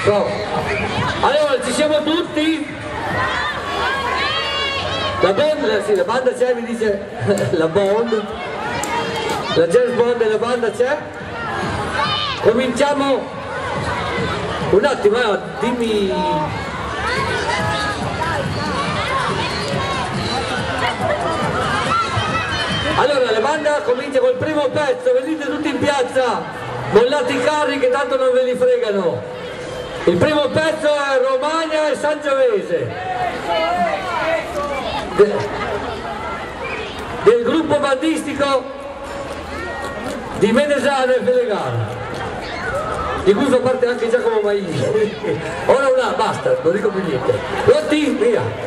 Allora, ci siamo tutti? La band, sì, la banda c'è, mi dice la band, la jazz band della banda c'è? Cominciamo un attimo, dimmi. Allora la banda comincia col primo pezzo, venite tutti in piazza, mollate i carri che tanto non ve li fregano. Il primo pezzo è Romagna e Sangiovese del gruppo bandistico di Medesano e Felegara, di cui fa parte anche Giacomo Maini. Ora basta, non dico più niente. Pronti? Via!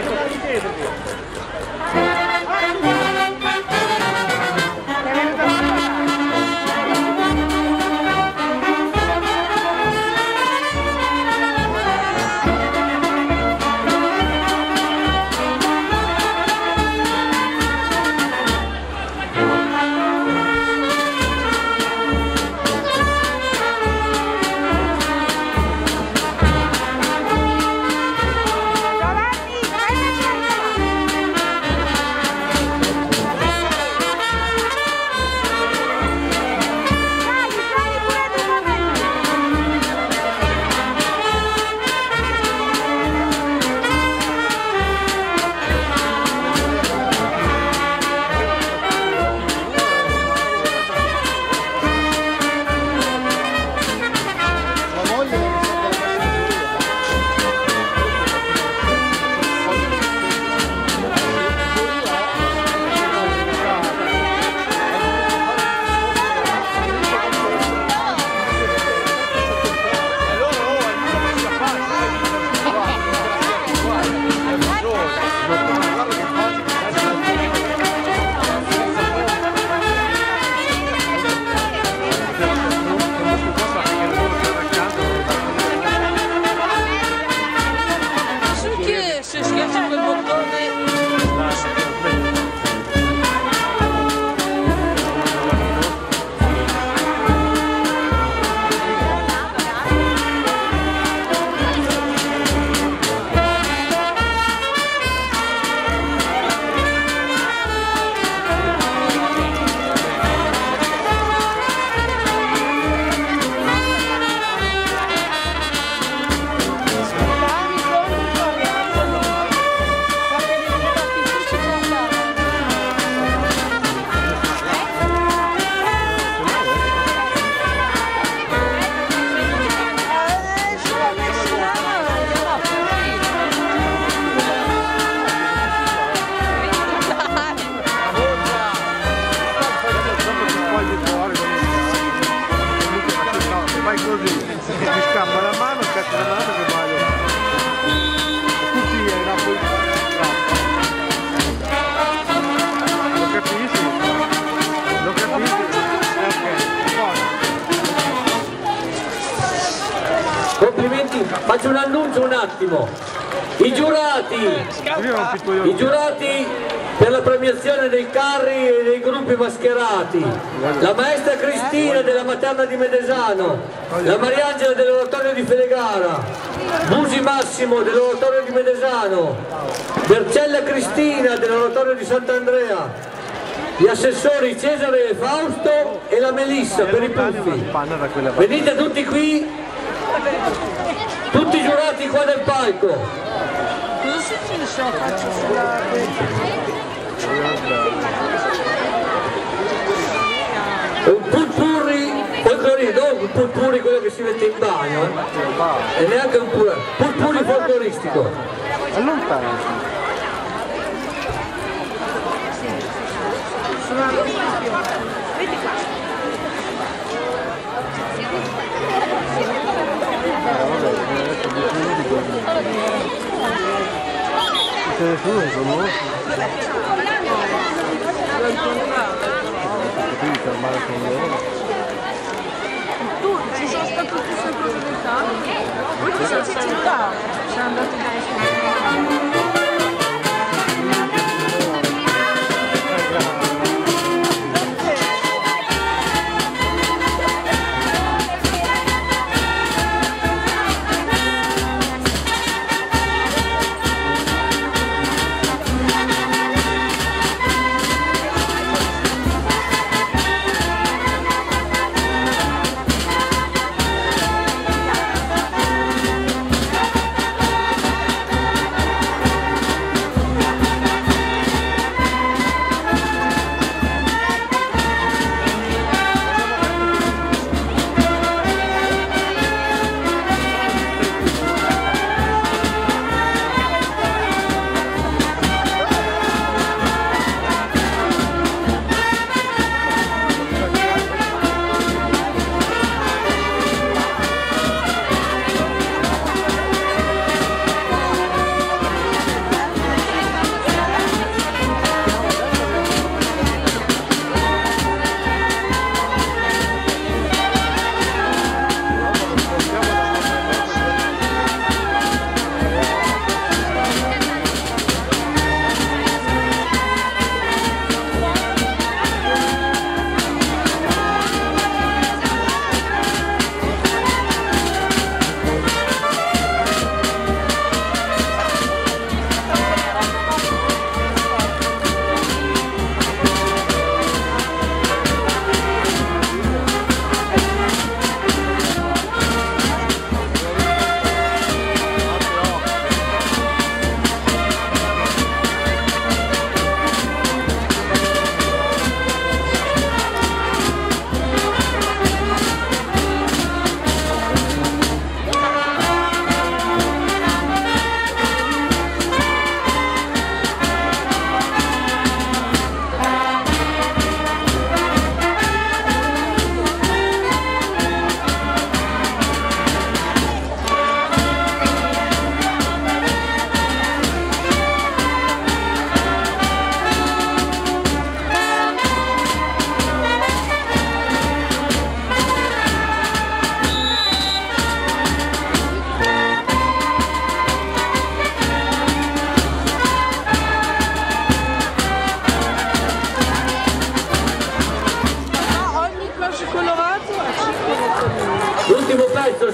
Complimenti, faccio un annuncio un attimo. I giurati per la premiazione dei carri e dei gruppi mascherati: la maestra Cristina della Materna di Medesano, la Mariangela dell'Oratorio di Felegara, Busi Massimo dell'Oratorio di Medesano, Bercella Cristina dell'Oratorio di Sant'Andrea, gli assessori Cesare e Fausto e la Melissa per i puffi. Venite tutti qui, tutti i giurati qua del palco. Cosa si finisce la faccia sulla... Un purpurri folcloristico, non un purpurri quello che si mette in bagno, e neanche un purpurri folcloristico. Allontana. Vedi qua. Tu ci sono stati tutti sempre presentati? Voi ci siete città? Siamo andati da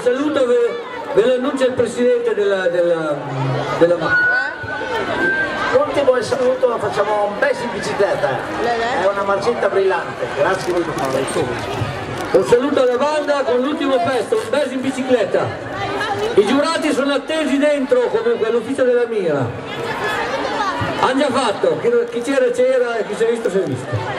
saluto ve lo annuncia il presidente della L'ultimo saluto lo facciamo un bes in bicicletta, è una marcetta brillante, grazie mille. Un saluto alla banda con l'ultimo pezzo, un bes in bicicletta. I giurati sono attesi dentro comunque all'ufficio della Mira. Hanno già fatto, chi c'era c'era e chi si è visto si è visto.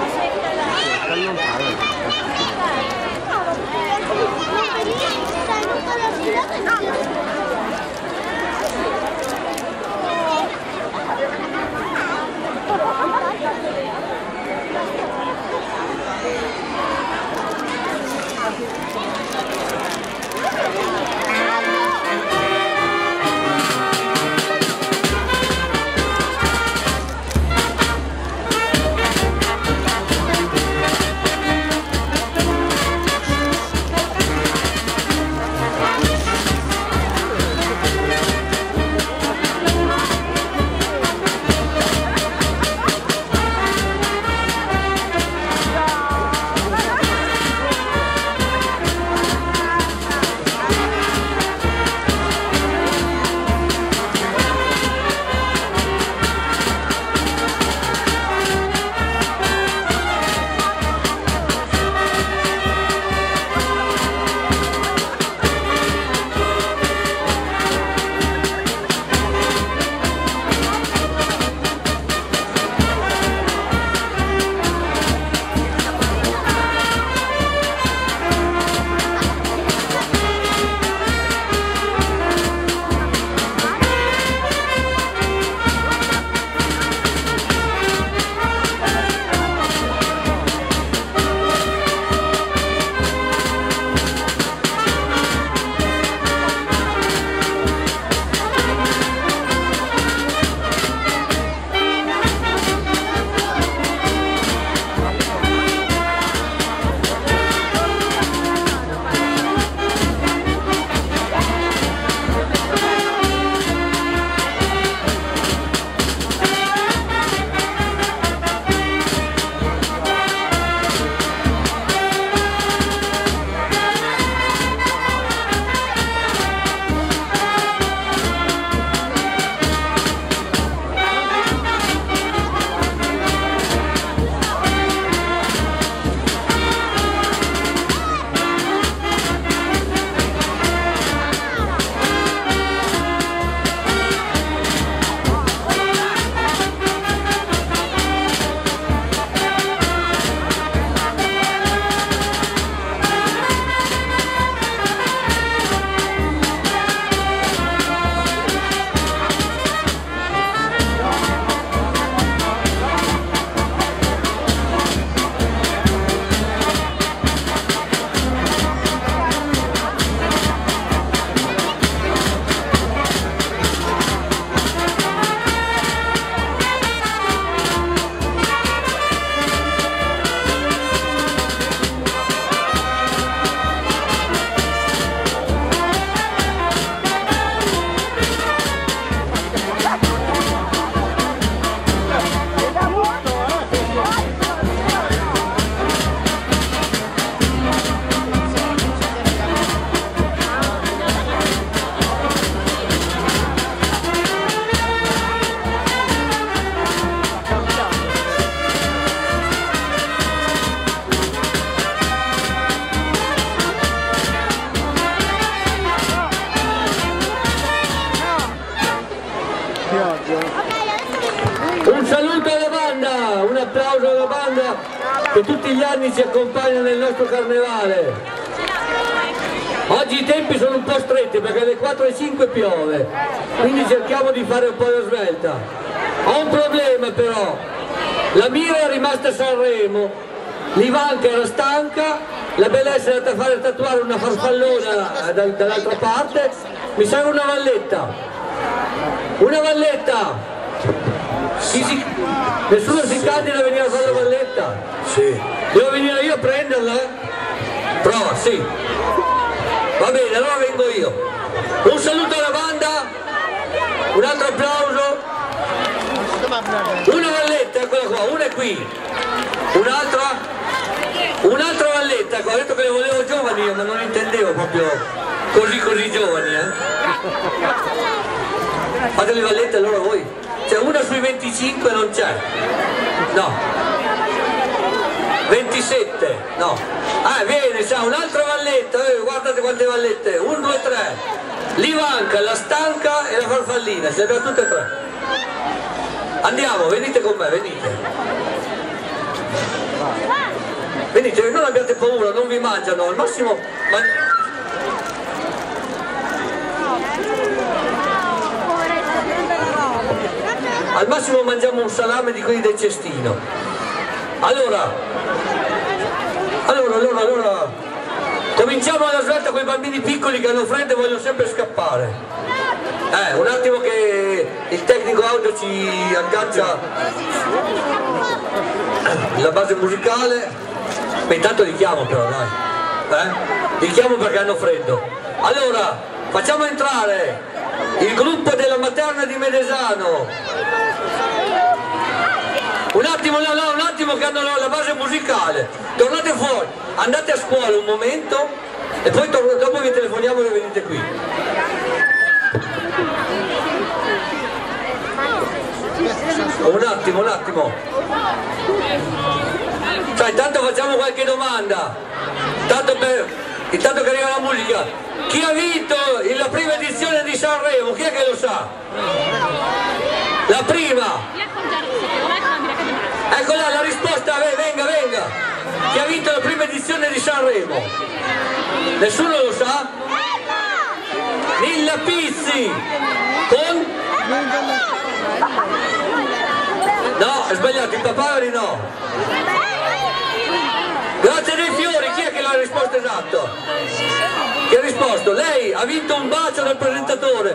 Un saluto alla banda, un applauso alla banda che tutti gli anni ci accompagna nel nostro carnevale. Oggi i tempi sono un po' stretti perché alle 4:05 piove, quindi cerchiamo di fare un po' la svelta. Ho un problema però, la Mira è rimasta a Sanremo, l'Ivanka era stanca, la Bellezza è andata a fare tatuare una farfallona dall'altra parte, mi serve una valletta. Una valletta! Nessuno si candida a venire a fare la valletta? Sì. Devo venire io a prenderla? Prova, sì. Va bene, allora vengo io. Un saluto alla banda, un altro applauso. Una valletta, eccola qua, una è qui. Un'altra valletta, ecco, ho detto che le volevo giovani io, ma non intendevo proprio così giovani, Fate le vallette allora voi. C'è una sui 25 non c'è. No. 27, no. Viene, sa, un'altra valletta, guardate quante vallette, 1, 2, 3. L'Ivanca, la Stanca e la Farfallina, ce le abbiamo tutte e 3. Andiamo, venite con me, venite. Venite, non abbiate paura, non vi mangiano, al massimo... Al massimo mangiamo un salame di quelli del cestino. Allora. Cominciamo alla svelta con i bambini piccoli che hanno freddo e vogliono sempre scappare. Un attimo che il tecnico audio ci aggancia la base musicale. Intanto li chiamo però, dai. Li chiamo perché hanno freddo. Allora, facciamo entrare il gruppo della Materna di Medesano. Un attimo che hanno la base musicale. Tornate fuori, andate a scuola un momento e poi dopo vi telefoniamo e venite qui. Un attimo. Cioè, intanto facciamo qualche domanda. Intanto che arriva la musica. Chi ha vinto la prima edizione di Sanremo? Chi è che lo sa? La prima! Ecco là la risposta, venga! Chi ha vinto la prima edizione di Sanremo? Nessuno lo sa? Nilla Pizzi! Con? No, è sbagliato, il papaveri no! Grazie dei fiori, chi è che l'ha risposto esatto? Chi ha risposto? Lei ha vinto un bacio dal presentatore!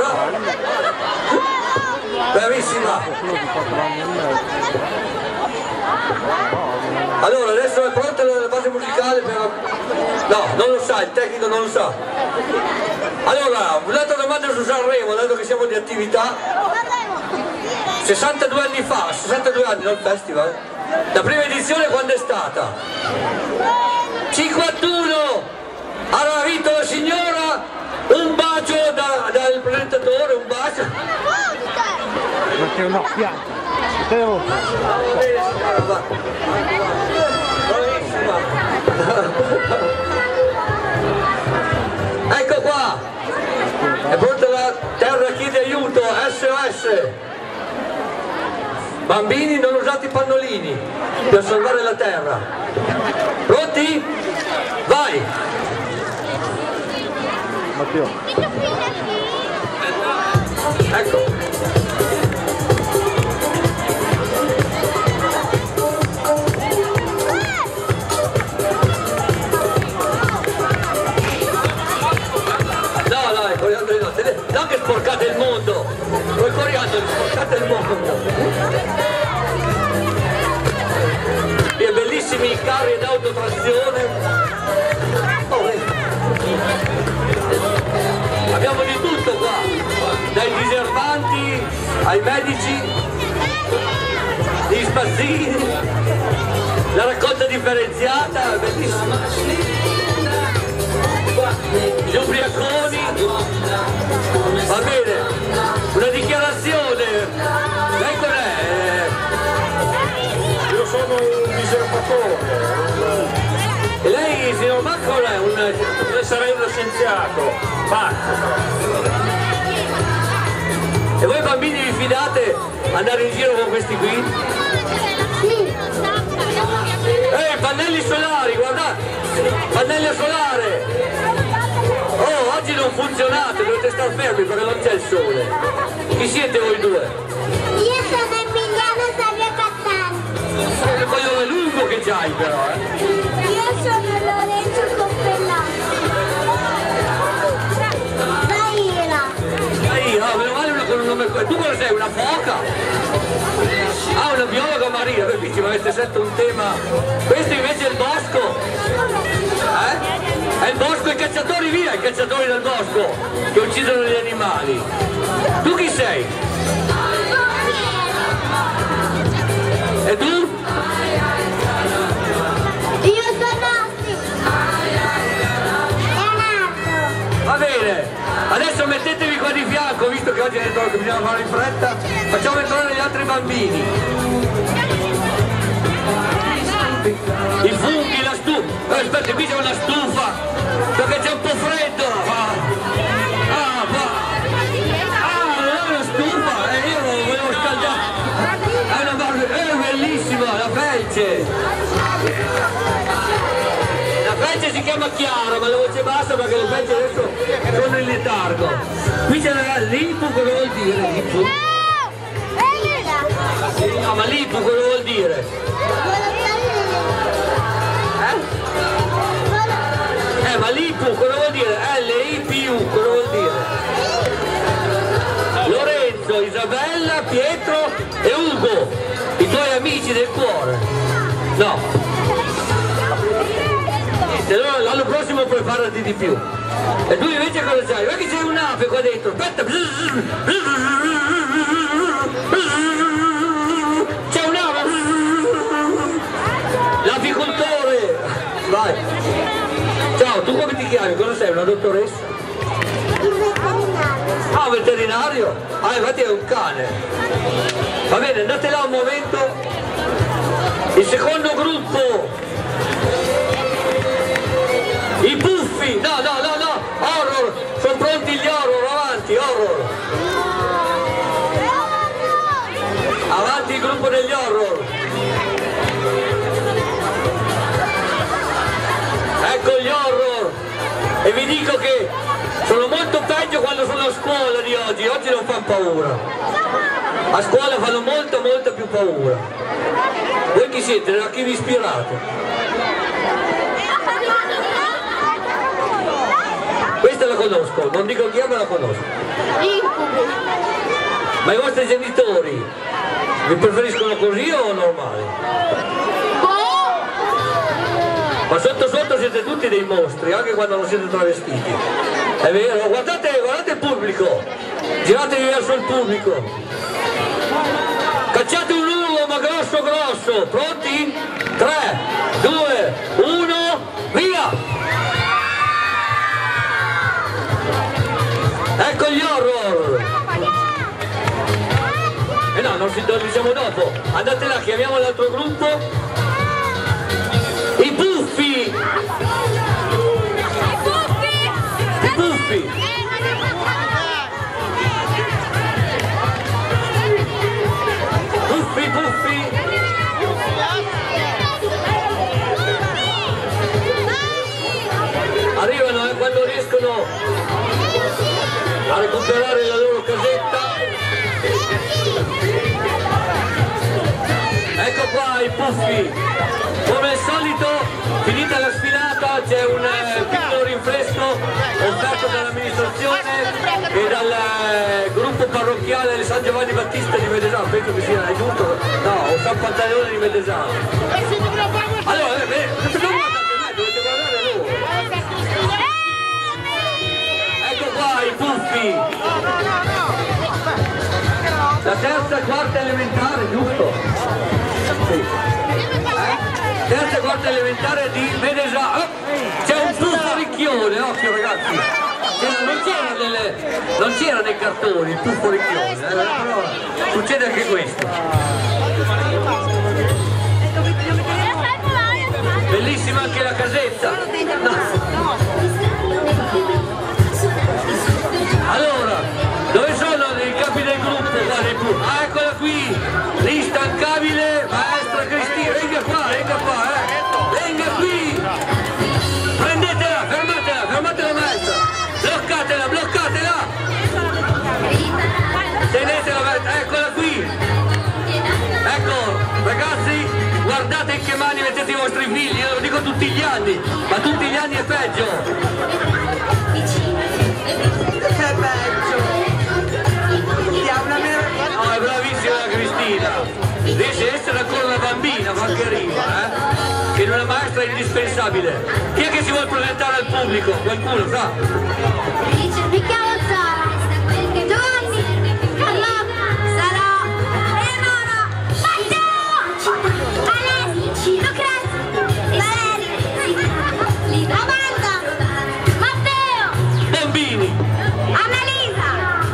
Bravissima! Allora, adesso è pronta la base musicale per... No, non lo sa, il tecnico non lo sa. Allora, un'altra domanda su Sanremo, dato che siamo di attività. 62 anni fa, 62 anni, non il festival. La prima edizione quando è stata? 51! Allora ha vinto la signora, un bacio dal presentatore, un bacio. Ma c'è una pianta. Ecco qua, è pronta la terra chiede aiuto, SOS. Bambini non usate i pannolini per salvare la terra. Pronti? Vai! Ecco. No che sporcate il mondo, col coriandolo sporcate il mondo. E bellissimi carri ed autotrazione. Abbiamo di tutto qua, dai diserbanti ai medici, gli spazzini, la raccolta differenziata, bellissima. Gli ubriaconi. Va bene, una dichiarazione. Lei cos'è? Io sono un disertatore. E lei, signor Bacco, è Io sarei uno scienziato. Bacco. E voi bambini vi fidate andare in giro con questi qui? Sì. Pannelli solari, guardate! Pannelli a solare! Oh, oggi non funzionate, dovete star fermi perché non c'è il sole. Chi siete voi due? Io sono Emiliano Savio Cattani. Che coglione lungo che c'hai però, Io sono Lorenzo Coppellano. Daira. Meno male una con un nome... Tu cosa sei? Una foca? Una biologa marina, bellissima, avete scelto un tema. Questo invece è il bosco. È il bosco, i cacciatori via, i cacciatori del bosco che uccidono gli animali. Tu chi sei? E tu? Io sono Leonardo. Va bene, adesso mettetevi qua di fianco, visto che oggi è detto che bisogna fare in fretta, facciamo entrare gli altri bambini. I funghi, la stufa. Aspetta, qui c'è una stufa, perché c'è un po' freddo. Non è una stufa, io volevo scaldare. È bellissima, la felce. La felce si chiama Chiara, ma la voce bassa perché le felce adesso sono in letargo. Qui c'è l'Ipu, cosa vuol dire? L'Ipu? No, ma l'Ipu cosa vuol dire? Ma l'Ipu cosa vuol dire? L-I-P-U cosa vuol dire? Lorenzo, Isabella, Pietro e Ugo, i tuoi amici del cuore. No. Allora l'anno prossimo puoi farti di più. E tu invece cosa c'hai? Guarda che c'è un'ape qua dentro, aspetta! C'è un'ape! L'apicoltore! Vai! Ciao, tu come ti chiami? Cosa sei? Una dottoressa? Il veterinario. Ah, un veterinario? Ah, infatti è un cane. Va bene, andate là un momento. Il secondo gruppo. I puffi! No! Horror! Sono pronti gli horror, avanti, horror! Avanti il gruppo degli horror! Ecco gli horror! E vi dico che sono molto peggio quando sono a scuola di oggi non fanno paura. A scuola fanno molta più paura. Voi chi siete? A chi vi ispirate? Questa la conosco, non dico chi è ma la conosco. Ma i vostri genitori vi preferiscono così o normali? Ma sotto siete tutti dei mostri, anche quando non siete travestiti. È vero, guardate il pubblico, giratevi verso il pubblico. Cacciate un urlo ma grosso, pronti? 3, 2, 1, via! Ecco gli horror! No, non lo diciamo dopo. Andate là, chiamiamo l'altro gruppo. I puffi! I puffi! Puffi! Arrivano quando riescono a recuperare la loro casetta. Ecco qua i puffi. Come al solito, finita la sfilata, c'è un piccolo rinfresco offerto dall'amministrazione e dal gruppo parrocchiale di San Giovanni Battista di Medesano. Penso che sia giusto, no, o San Pantaleone di Medesano. Allora, non guardate me, dovete guardare loro. Ecco qua i puffi. La terza e quarta elementare, giusto? Sì. Terza e quarta elementare di Medesano. C'è un puffo ricchione, occhio ragazzi. Non c'era nei cartoni il puffo ricchione, però succede anche questo. Bellissima anche la casetta. No. Allora, dove sono i capi del gruppo? Ah, eccola qui, l'instancabile maestra Cristina. Venga qua, venga qui. Prendetela, fermatela maestra. Bloccatela. Tenetela, eccola qui. Ecco, ragazzi, guardate in che mani mettete i vostri figli, io lo dico tutti gli anni, ma tutti gli anni è peggio. Che peggio. No, è bravissima la Cristina. Riesce a essere ancora una bambina, ma che arriva, che in una maestra è indispensabile. Chi è che si vuole presentare al pubblico? Qualcuno sa? Mi chiamo Zara. Giovanni. Carlotta. Sara. Eleonora. Matteo. Alessi. Lucrezia. Valerio. Amanda. Matteo. bambini. Annalisa!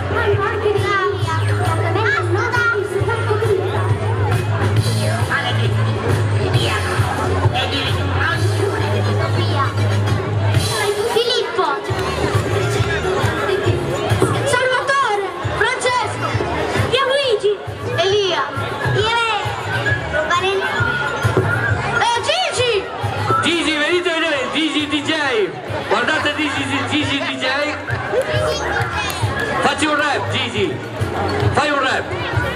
Filippo! Salvatore! Francesco! Pierluigi! Elia! Gigi! Gigi, venite a vedere, Gigi DJ. Guardate Gigi DJ. Facci un rap, Gigi. Fai un rap.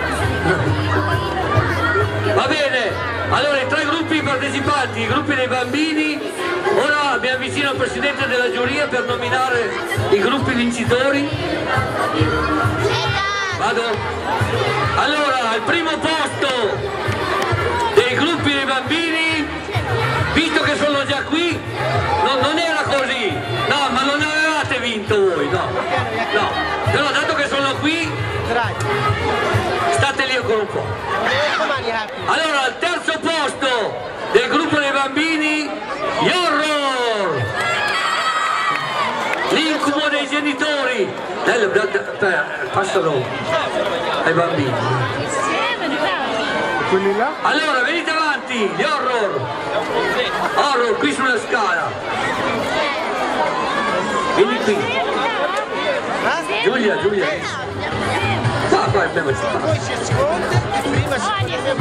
Va bene. Allora, i 3 gruppi partecipanti, i gruppi dei bambini. Ora mi avvicino al presidente della giuria per nominare i gruppi vincitori. Vado. Allora, al primo posto dei gruppi dei bambini, visto che sono già qui, non era così, no, ma non avevate vinto voi, no, però dato che sono qui, state lì ancora un po'. Allora, al terzo posto del gruppo dei bambini, gli Horror, l'incubo dei genitori. Passalo ai bambini. Quelli là? Allora, venite avanti, gli Horror. Horror, qui sulla scala. Vieni qui. Giulia. Qua, abbiamo spazio. Poi si ascolta e prima si...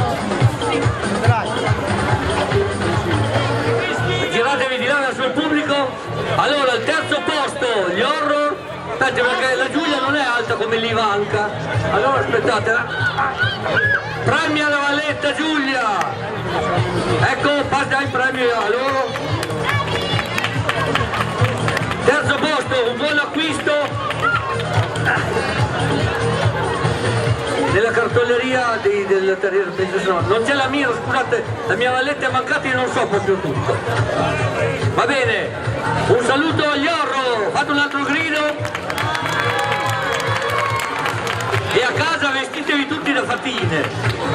Giratevi di là verso il pubblico. Allora, al terzo posto, gli Horror. Aspetta, perché la Giulia non è alta come l'Ivanka. Allora, aspettate. Premia la Valletta Giulia. Ecco, passa il premio a loro. Terzo posto, un buon acquisto nella cartoleria del Terrier. Non c'è la mia, scusate, la mia Valletta è mancata e non so proprio tutto. Va bene, un saluto agli Horror, fate un altro grido. E a casa vestitevi tutti da fatine.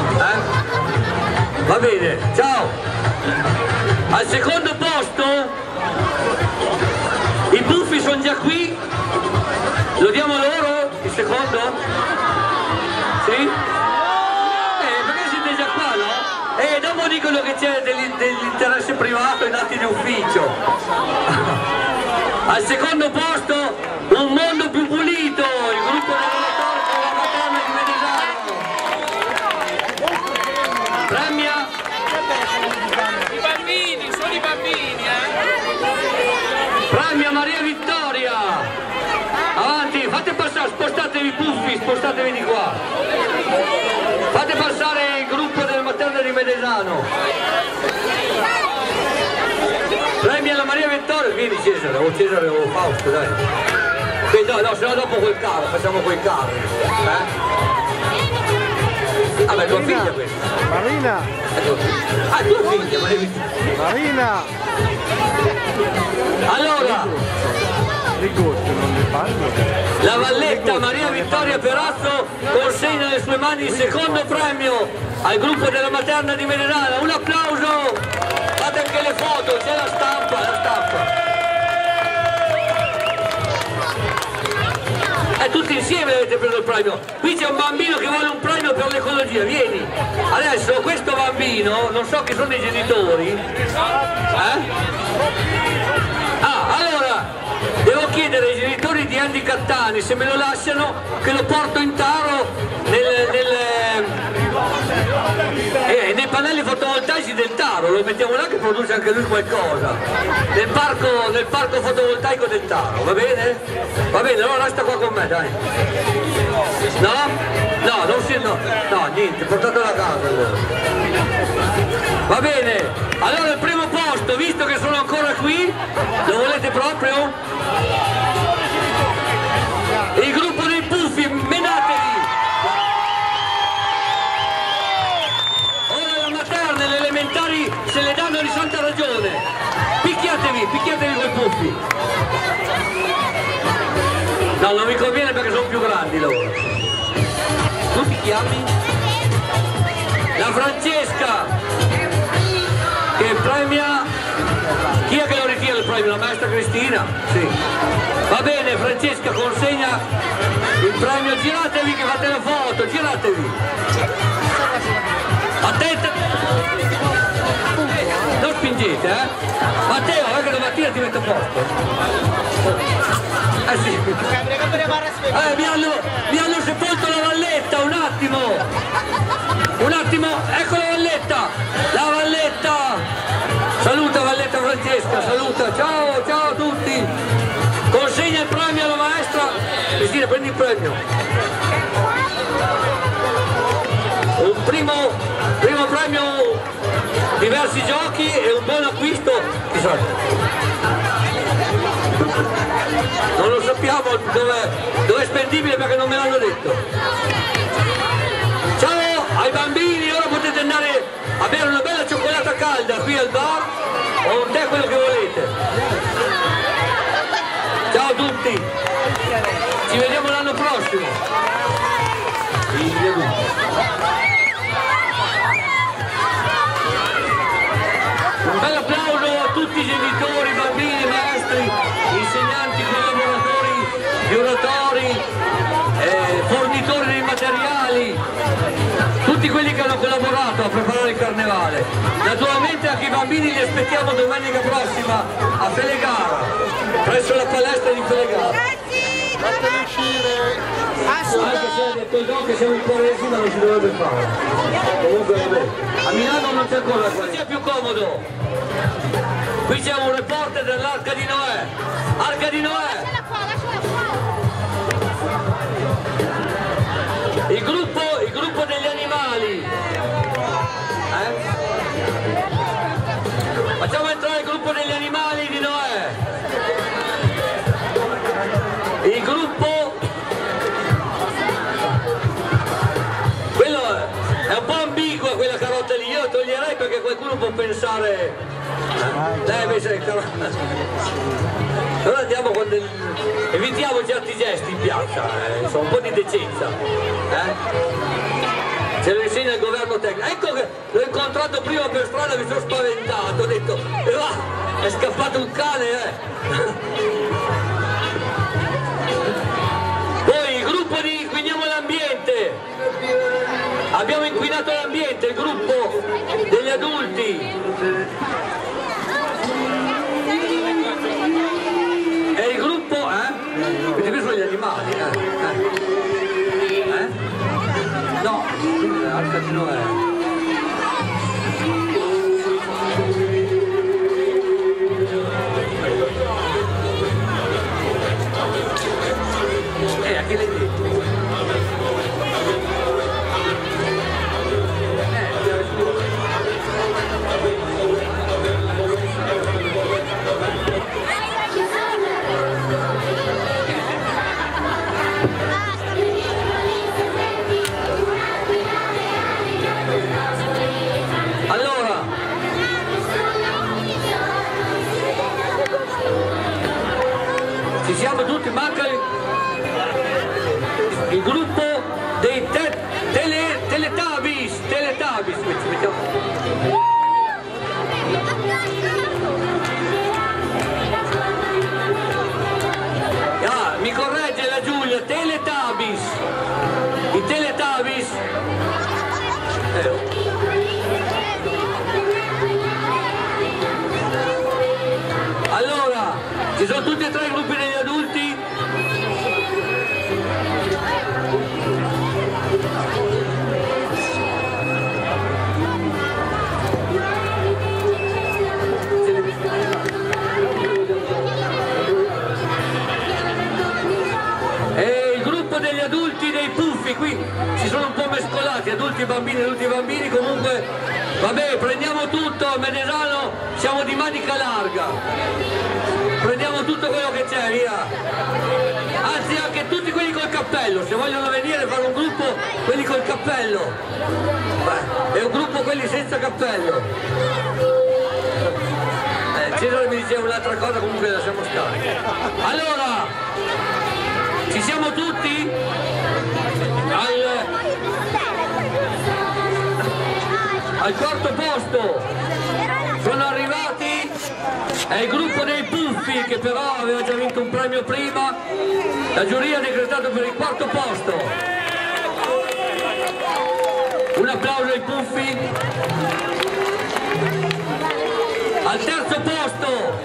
Va bene, ciao. Al secondo posto i Puffi sono già qui. Lo diamo loro il secondo? Sì? Perché siete già qua, no? Dopo dicono che c'è dell'interesse privato in atti di ufficio. Al secondo posto un mondo più pulito, il gruppo della materna di Medesano. Premia I bambini, sono i bambini, Premia Maria Vittoria. Avanti, fate passare, spostatevi Puffi, spostatevi di qua. Fate passare il gruppo della materna di Medesano. Premia la Maria Vittoria, vieni Cesare, o Cesare o Fausto, dai. No, se no dopo quel carro, facciamo quei carri. Vabbè, tua figlia questa. Marina! Ah, tua figlia, Maria Vittoria. Marina! Allora, Rigosto, non ne parlo. la Valletta Maria Vittoria Perazzo consegna nelle sue mani il secondo premio al gruppo della materna di Medesano. Un applauso! Fate anche le foto, c'è la stampa, tutti insieme avete preso il premio. Qui c'è un bambino che vuole un premio per l'ecologia, vieni. Adesso questo bambino, non so chi sono i genitori. Allora, devo chiedere ai genitori di Andy Cattani se me lo lasciano, che lo porto in taro nei pannelli fotovoltaici del Taro, lo mettiamo là che produce anche lui qualcosa, nel parco fotovoltaico del Taro, va bene? Va bene, allora resta qua con me, dai. No? No, niente, portatelo a casa allora. Va bene, allora il primo posto, visto che sono ancora qui, lo volete proprio? Il gruppo dei Puffi, menatevi! Le elementari se le danno di santa ragione. Picchiatevi quei Puffi. No, non mi conviene perché sono più grandi loro. Tu ti chiami? La Francesca che premia. Chi è che lo ritira il premio? premio, la maestra Cristina, sì. Va bene, Francesca consegna il premio, giratevi che fate la foto, giratevi. Attenta! Non spingete, Matteo, che domattina ti metto a posto. Sì. Mi hanno sepolto la valletta, un attimo, ecco la valletta, saluta Valletta Francesca, saluta, ciao a tutti, consegna il premio alla maestra, Cristina prendi il premio, un primo premio, diversi giochi e un buon acquisto, chi sa? Non lo sappiamo dove è spendibile perché non me l'hanno detto. Ciao ai bambini, ora potete andare a bere una bella cioccolata calda qui al bar o un tè, quello che volete. Ciao a tutti, ci vediamo l'anno prossimo. Un bel applauso a tutti i genitori, bambini, maestri, insegnanti, collaboratori, violatori, fornitori dei materiali, tutti quelli che hanno collaborato a preparare il carnevale. Naturalmente anche i bambini li aspettiamo domenica prossima a Felegara, presso la palestra di Felegara. Fateli uscire! Anche se ha detto il Don che siamo in Quaresima non si dovrebbe fare. Comunque vabbè. A Milano non c'è ancora la Quaresima. Qui è più comodo. Qui c'è un reporter dell'Arca di Noè. Arca di Noè! Il gruppo degli animali. Facciamo entrare il gruppo degli animali di Noè. Il gruppo, quello è un po' ambigua quella carota lì, io la toglierei perché qualcuno può pensare invece allora andiamo con evitiamo certi gesti in piazza, insomma un po' di decenza, ce lo insegna il governo tecnico. Ecco che l'ho incontrato prima per strada, mi sono spaventato, ho detto è scappato un cane, Poi il gruppo di Inquiniamo l'Ambiente, abbiamo inquinato l'ambiente, il gruppo degli adulti. E il gruppo, quindi qui sono gli animali, No, Arca di Noè. A che le dico? Allora, ci siamo tutti, manca il gruppo dei Teletubbies, mi corregge la Giulia, Teletubbies, i Teletubbies. Allora, ci sono tutti e tre i gruppi degli adulti. E il gruppo degli adulti dei Puffi, qui si sono un po' mescolati, adulti e bambini, comunque vabbè, prendiamo tutto, a Medesano siamo di manica larga, prendiamo tutto quello che c'è, via, anzi anche tutti quelli col cappello, se vogliono venire a fare un gruppo, quelli col cappello, e un gruppo quelli senza cappello. Cesare mi diceva un'altra cosa, comunque lasciamo stare. Allora, ci siamo tutti? Al quarto posto sono arrivati, è il gruppo dei Puffi. però aveva già vinto un premio prima, la giuria ha decretato per il quarto posto. Un applauso ai Puffi. Al terzo posto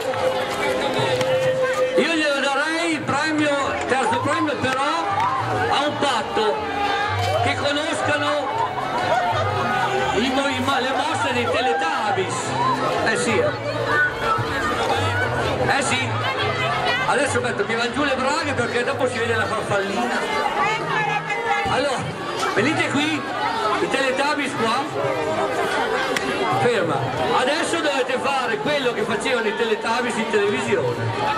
io glielo darei il premio, terzo premio, però a un patto che conoscano le mosse dei Teletubbies. Sì, adesso mi van giù le braghe perché dopo si vede la farfallina. Allora, venite qui, i Teletubbies qua, ferma, adesso dovete fare quello che facevano i Teletubbies in televisione.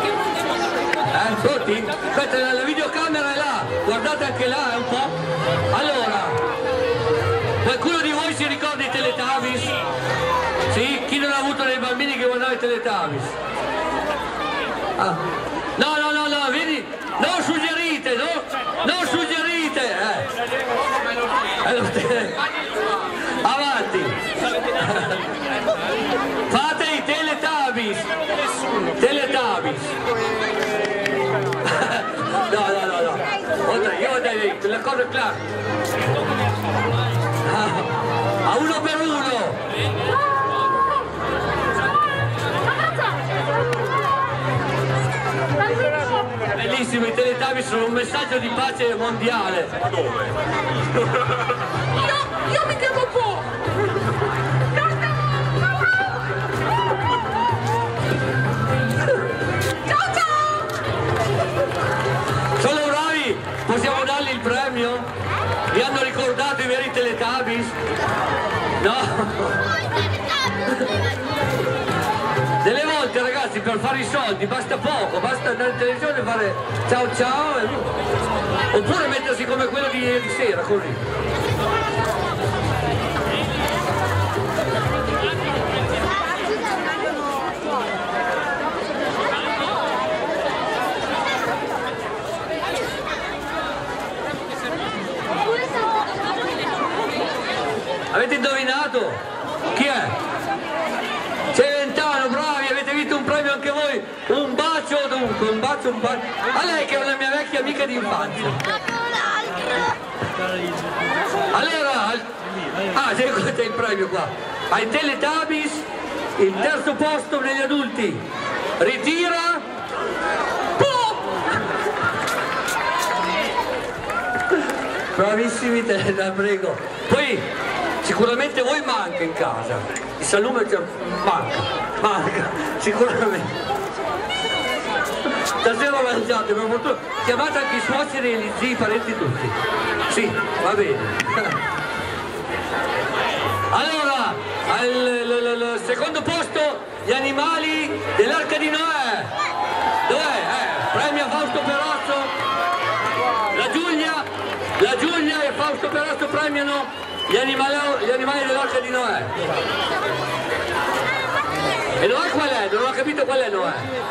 Tutti? Aspetta, la videocamera è là, guardate anche là, è un po'. Allora, qualcuno di voi si ricorda i Teletubbies? Sì? Chi non ha avuto dei bambini che guardava i Teletubbies? Ah. No, vedi? Non suggerite, non suggerite! Avanti! Fate i Teletubbies! Teletubbies! No. Io dai, la cosa è clara. A uno per uno! Bellissimo, i Teletubbies sono un messaggio di pace mondiale. Ma dove? Io mi chiamo Po! Ciao! Sono bravi? Possiamo dargli il premio? Mi hanno ricordato i veri Teletubbies? No? Delle volte ragazzi per fare i soldi basta poco, basta andare in televisione e fare ciao oppure mettersi come quello di ieri sera, così. Avete indovinato? Chi è? Celentano, bravi, avete vinto un premio anche voi, un bacio dunque, un bacio, a lei che è una mia vecchia amica di infanzia. Allora, c'è il premio qua, ai Teletubbies, il terzo posto negli adulti, ritira, bravissimi Teletubbies, prego, poi sicuramente voi manca in casa. Il salume manca, sicuramente. Stasera mangiate, per fortuna. Chiamate anche i suoceri e gli zii, i parenti tutti. Sì, va bene. Allora, al secondo posto, gli animali dell'Arca di Noè. Dov'è? Premio a Fausto Perazzo. La Giulia e Fausto Perazzo premiano gli animali dell'Arca di Noè. E Noè qual è? Non ho capito qual è Noè.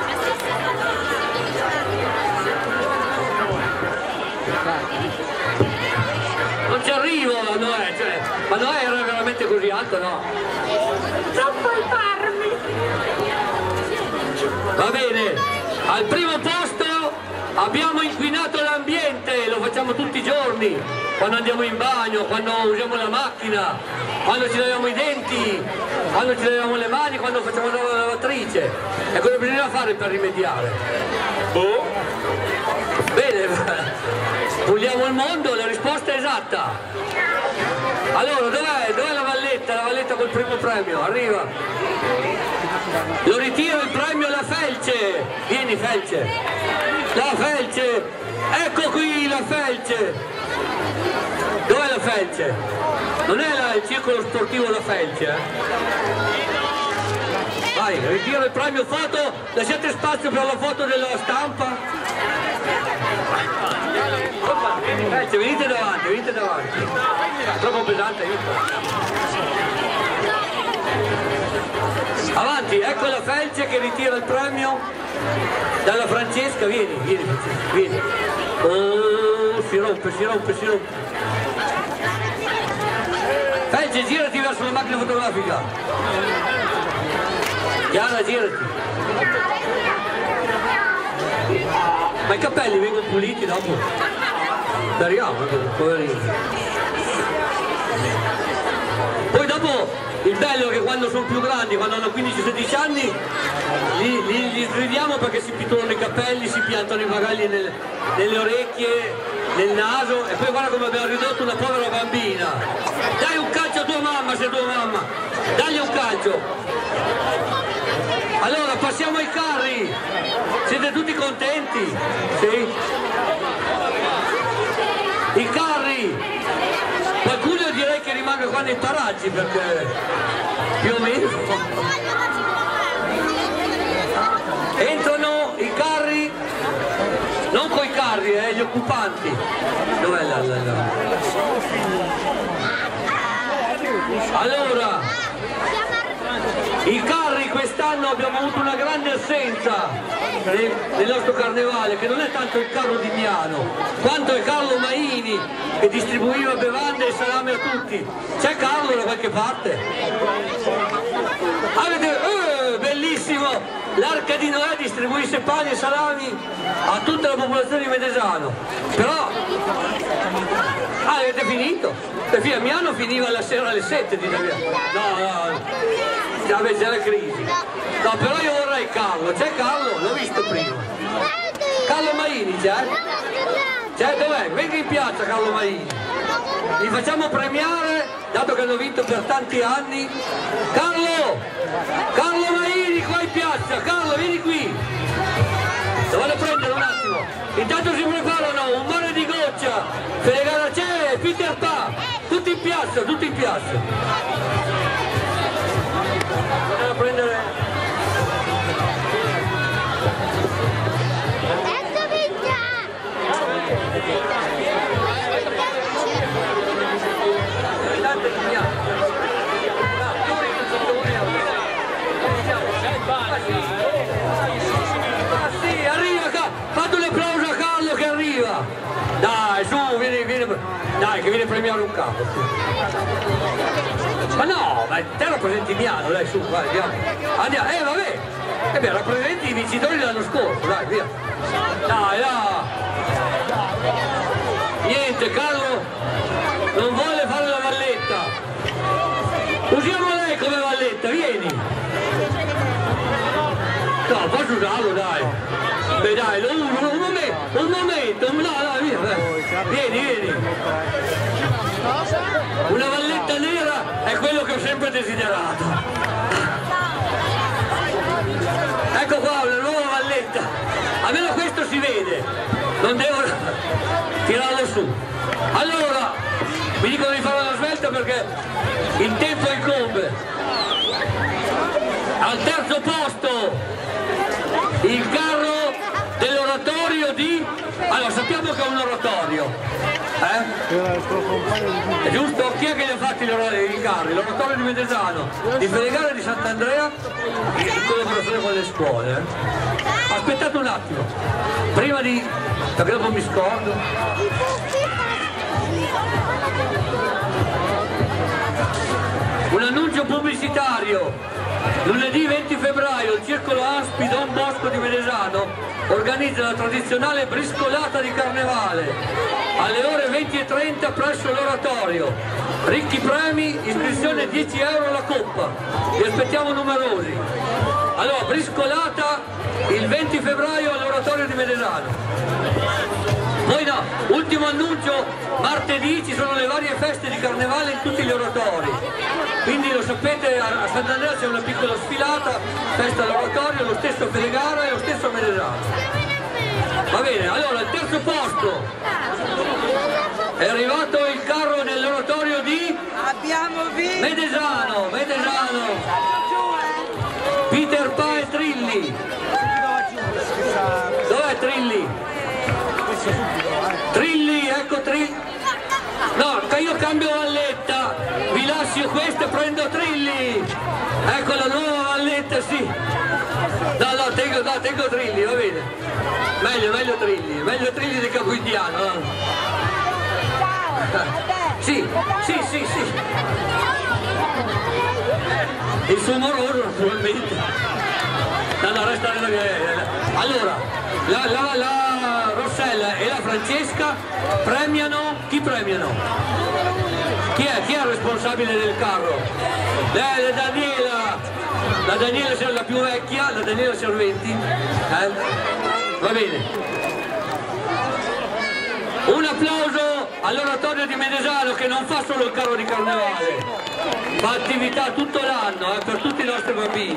Non ci arrivo a Noè, cioè, ma Noè era veramente così alto, no? Troppo i parmi! Va bene, al primo posto abbiamo inquinato l'ambiente, lo facciamo tutti i giorni, quando andiamo in bagno, quando usiamo la macchina, quando ci laviamo i denti, quando ci laviamo le mani, quando facciamo la lavatrice. E cosa bisogna fare per rimediare? Boh. Bene, puliamo il mondo, la risposta è esatta. Allora, dov'è la valletta? La valletta col primo premio, arriva. Lo ritiro il premio alla Felce. Vieni Felce. La Felce. Ecco qui la Felce. Dov'è la Felce? Non è il circolo sportivo La Felce, Vai, ritiro il premio foto. Lasciate spazio per la foto della stampa. Felce, venite davanti. Troppo pesante, Avanti, ecco la Felce che ritira il premio dalla Francesca, vieni. Oh, si rompe. Felce, girati verso la macchina fotografica. Chiara, girati. Ma i capelli vengono puliti dopo? Speriamo, poverini. Poi dopo il bello è che quando sono più grandi, quando hanno 15-16 anni, li sgridiamo perché si pitturano i capelli, si piantano i bagagli nelle orecchie, nel naso, e poi guarda come abbiamo ridotto una povera bambina. Dai un calcio a tua mamma, se è tua mamma, dagli un calcio. Allora passiamo ai carri, siete tutti contenti? Sì? I carri, qualcuno direi che rimanga qua nei paraggi perché più o meno entrano i carri, non coi carri, gli occupanti. Dov'è Allora, i carri quest'anno abbiamo avuto una grande assenza nel nostro carnevale, che non è tanto il carro di Miano, quanto è Carlo Maini che distribuiva bevande e salame a tutti. C'è Carlo da qualche parte? Bellissimo! L'Arca di Noè distribuisce pani e salami a tutta la popolazione di Medesano. Però avete finito? Perché a Miano finiva la sera alle 7 di via. No, c'è la crisi. No, però io vorrei Carlo. C'è Carlo? L'ho visto prima. Carlo Maini c'è? C'è dov'è? Venga in piazza Carlo Maini. Li facciamo premiare, dato che hanno vinto per tanti anni. Carlo Maini qua in piazza. Carlo, vieni qui. Lo vado a prendere un attimo. Intanto si preparano un mare di goccia. Felegara c'è, Peter Pan. Tutti in piazza, tutti in piazza. Andiamo a prendere. Sì, arriva, fate un applauso a Carlo che arriva. Dai, su, vieni, dai, che viene a premiare un capo. Ma no, ma te rappresenti Miano, dai, su, vai, andiamo, vabbè. Beh, rappresenti i vincitori dell'anno scorso, dai, via. Dai, niente, Carlo non vuole fare la valletta. Usiamo lei come valletta, vieni. No, posso usarlo, dai. Beh, dai, lo uso, un momento, no, via, vieni. Una valletta nera è quello che ho sempre desiderato. Ecco qua, una nuova valletta. Almeno questo si vede. Non devo tirarlo su. Allora, mi dicono di fare una svelta perché il tempo incombe. Al terzo posto il carro dell'oratorio di... Allora, sappiamo che è un oratorio, È giusto? Chi è che li ha fatti i carri? L'oratorio di Medesano, di Felegara e di Sant'Andrea, in collaborazione con le scuole. Aspettate un attimo, prima di... perché dopo mi scordo. Un annuncio pubblicitario. Lunedì 20 febbraio il circolo ASPI Don Bosco di Medesano organizza la tradizionale briscolata di carnevale alle ore 20:30 presso l'oratorio. Ricchi premi, iscrizione 10 euro alla coppa. Vi aspettiamo numerosi. Allora, briscolata il 20 febbraio all'oratorio di Medesano. Poi no, ultimo annuncio, martedì ci sono le varie feste di carnevale in tutti gli oratori. Quindi lo sapete, a Sant'Andrea c'è una piccola sfilata, festa all'oratorio, lo stesso a Felegara e lo stesso a Medesano. Va bene, allora il terzo posto è arrivato il carro nell'oratorio di Abbiamo vinto! Medesano. Peter Pan e Trilli. Dov'è Trilli? Trilli, ecco Trilli. No, io cambio valletta, vi lascio questo e prendo Trilli. Ecco la nuova valletta, sì. No, tengo Trilli, va bene. Meglio Trilli di Capoindiano. Sì. Il suo moroso naturalmente. No, resta. Allora, Isabella e la Francesca premiano, chi premiano? Chi è il responsabile del carro? La Daniela è la più vecchia, la Daniela Serventi, va bene. Un applauso all'oratorio di Medesano che non fa solo il carro di carnevale, fa attività tutto l'anno per tutti i nostri bambini.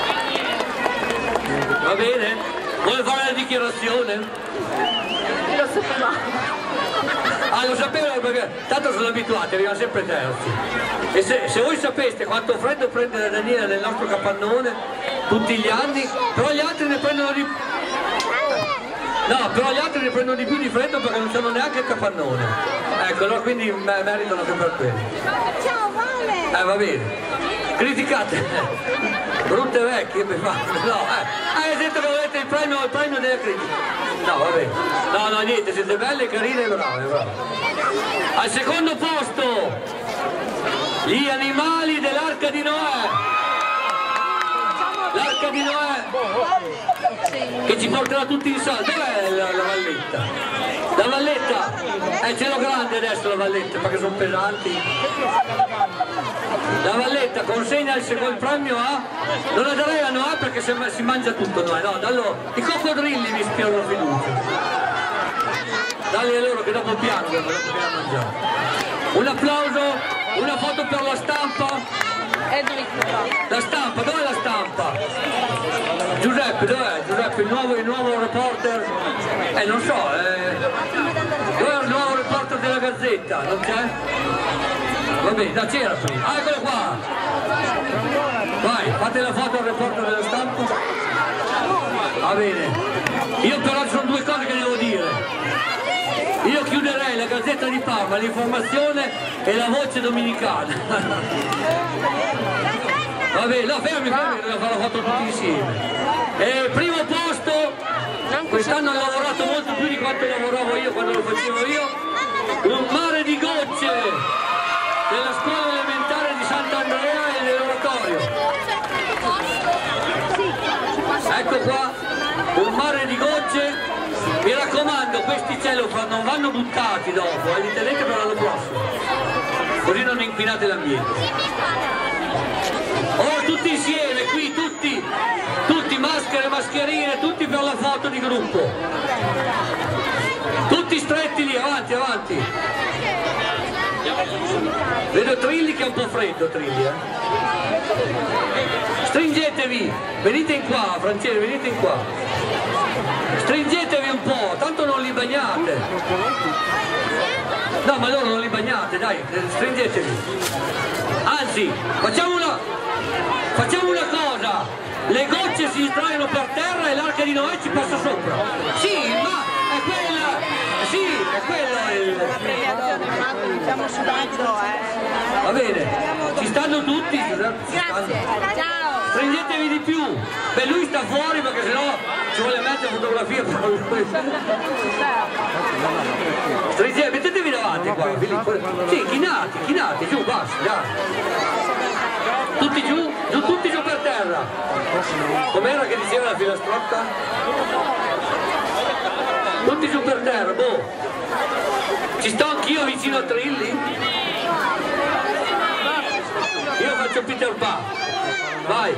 Va bene? Vuole fare la dichiarazione? Lo sapevamo. Ah, lo sapevano perché tanto sono abituati, arrivano sempre terzi. E se voi sapeste quanto freddo prende la Daniela nel nostro capannone tutti gli anni, però gli altri ne prendono di più. No, però gli altri ne prendono di più di freddo perché non c'hanno neanche il capannone. Ecco, allora quindi meritano anche per quello. Ciao Vale! Va bene. Criticate. Brutte vecchie, mi fa. No, hai detto che volete il premio delle critiche. No, va bene. No, niente, siete belle, carine e brave. Al secondo posto, gli animali dell'Arca di Noè. L'Arca di Noè che ci porterà tutti in salto. Dov'è la valletta? La valletta è il cielo grande adesso, la valletta, perché sono pesanti. La valletta consegna il secondo premio a... Non la darei a Noè perché si mangia tutto Noè, no, dallo... I coccodrilli mi ispirano fiducia. Dagli a loro che dopo piangono, dopo che la mangiamo. Un applauso, una foto per la stampa. La stampa, dov'è la stampa? Giuseppe, dov'è? Giuseppe, il nuovo reporter? Non so, dov'è il nuovo reporter della Gazzetta? Non c'è? Va bene, no, c'era prima. Ah, eccolo qua! Vai, fate la foto al reporter della stampa. Va bene. Io però ci sono due cose che devo dire. Io chiuderei la Gazzetta di Parma, l'informazione e la voce dominicale. Va bene, no, fermi, dobbiamo fare la foto tutti insieme. Primo posto, quest'anno ho lavorato molto più di quanto lavoravo io quando lo facevo io, un mare di gocce della scuola elementare di Sant'Andrea e dell'oratorio. Ecco qua, un mare di gocce. Mi raccomando, questi celofan non vanno buttati dopo, li tenete per l'anno prossimo, così non inquinate l'ambiente. Ora tutti insieme, qui tutti maschere, mascherine, tutti per la foto di gruppo. Tutti stretti lì, avanti. Vedo Trilli che è un po' freddo, Trilli, Stringetevi, venite in qua, Francesco, venite in qua. Stringetevi un po', tanto non li bagnate. No, ma loro non li bagnate, dai, stringetevi. Anzi, facciamo una cosa, le gocce si distraiano per terra e l'Arca di Noè ci passa sopra. Sì, ma è quella il... Stiamo sudando, Va bene, ci stanno tutti. Grazie, ciao! Stringetevi di più. Beh, lui sta fuori perché sennò ci vuole mettere fotografia per lui. Stringete, mettetevi davanti qua. Sì, chinati, giù, basta, dai. Tutti giù, tutti giù per terra. Com'era che diceva la filastrocca? Tutti giù per terra, boh. Ci sto anch'io vicino a Trilli? Io faccio Peter Pan. Vai.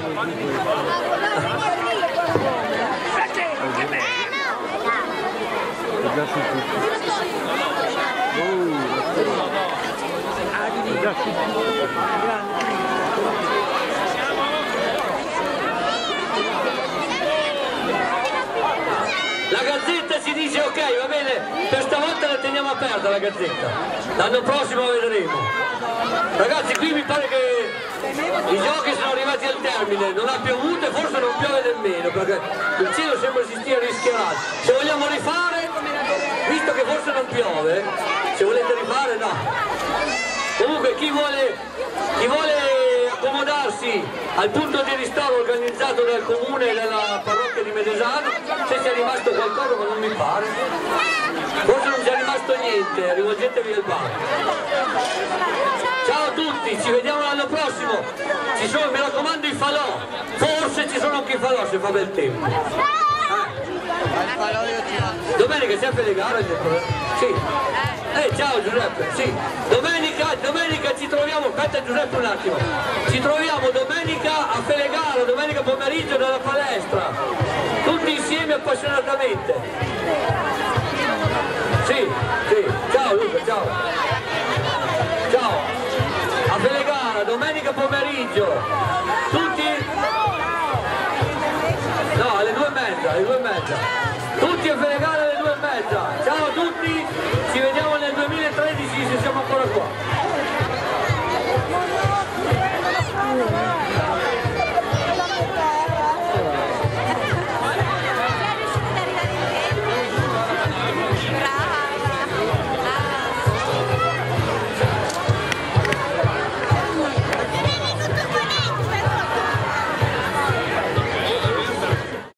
La Gazzetta si dice ok, va bene, per stavolta la teniamo aperta la Gazzetta, l'anno prossimo vedremo. Ragazzi, qui mi pare che i giochi sono arrivati al termine, non ha piovuto e forse non piove nemmeno, perché il cielo sembra si stia rischiarando. Se vogliamo rifare, visto che forse non piove, se volete rifare no. Comunque chi vuole accomodarsi al punto di ristoro organizzato dal comune e dalla parrocchia di Medesano, se c'è rimasto qualcosa, ma non mi pare, forse non c'è rimasto niente, rivolgetevi al bar. Ciao a tutti, ci vediamo l'anno prossimo. Ci sono, mi raccomando, i falò, forse ci sono anche i falò se fa bel tempo. Domenica sei a Felegara? Sì. Ciao Giuseppe, sì. Domenica ci troviamo, aspetta Giuseppe un attimo. Ci troviamo domenica a Felegara, domenica pomeriggio nella palestra. Tutti insieme appassionatamente. Sì, sì. Ciao Luca, ciao. Ciao. A Felegara, domenica pomeriggio. Tutti? No, alle 2:30, alle 2:30. Tutti a Felegara alle 2:30. Ciao a tutti, ci vediamo nel 2013 se siamo ancora qua.